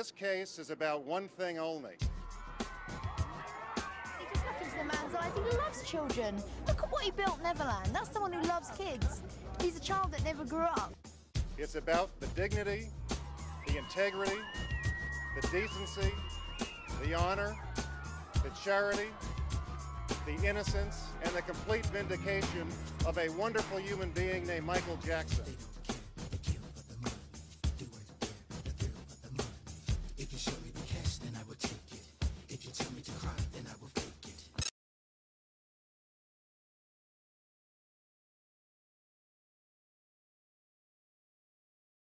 This case is about one thing only. He just looked into the man's eyes. He loves children. Look at what he built, Neverland. That's someone who loves kids. He's a child that never grew up. It's about the dignity, the integrity, the decency, the honor, the charity, the innocence, and the complete vindication of a wonderful human being named Michael Jackson.